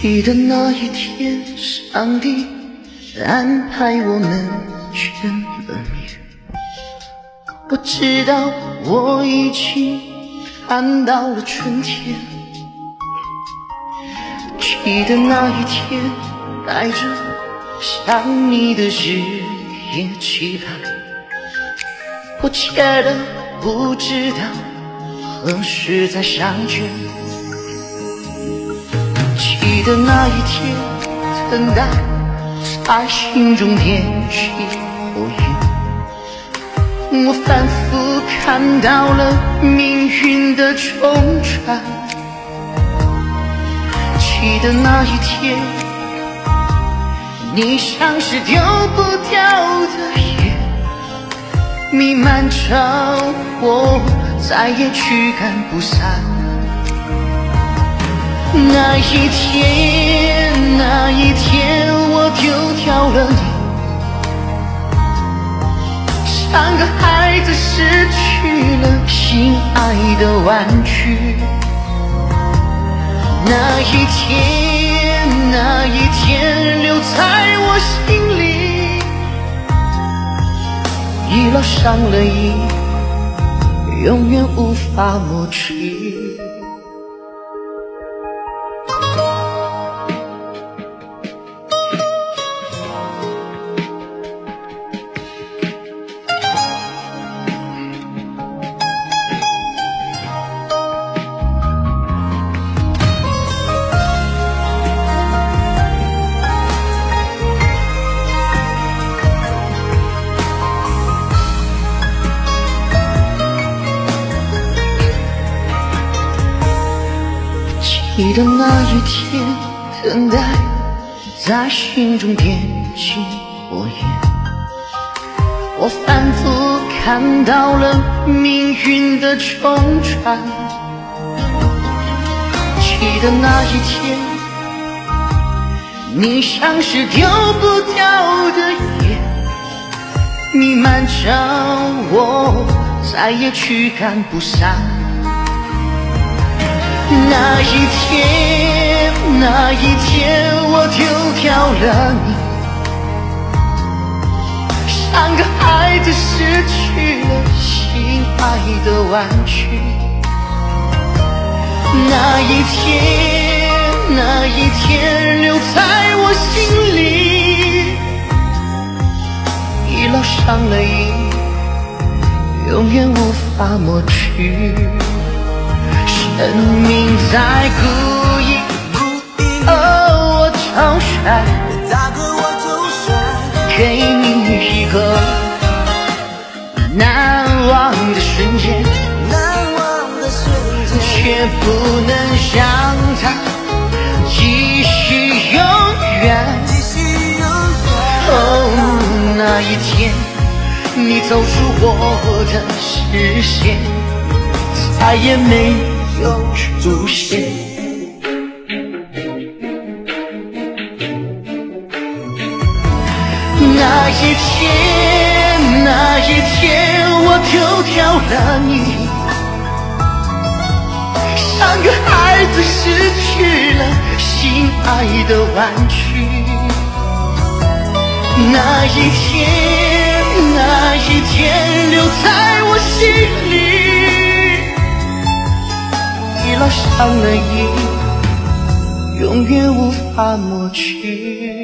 记得那一天，上帝安排我们见了面。我知道我已经看到了春天。记得那一天，带着想你的日夜期盼，迫切的不知道何时再相见。记得那一天，等待在心中点起火焰。我反复看到了命运的冲转。记得那一天，你像是丢不掉的烟，弥漫着我，再也驱赶不散。那一天，那一天，我丢掉了你，像个孩子失去了心爱的玩具。那一天，那一天，留在我心里，已烙上了印，永远无法抹去。记得那一天，等待在心中点起火焰。我反复看到了命运的冲转。记得那一天，你像是丢不掉的烟，弥漫着我，再也驱赶不散。那一天，那一天，我丢掉了你，像个孩子失去了心爱的玩具。那一天，那一天，留在我心里，已烙上了印，永远无法抹去。生命在故意，我超帅，给你一个难忘的瞬间，却不能让它继续永远。哦，那一天，你走出我的视线，再也没有出现。那一天，那一天，我丢掉了你，像个孩子失去了心爱的玩具。那一天，那一天，留在我心里，已烙上了印，永远无法抹去。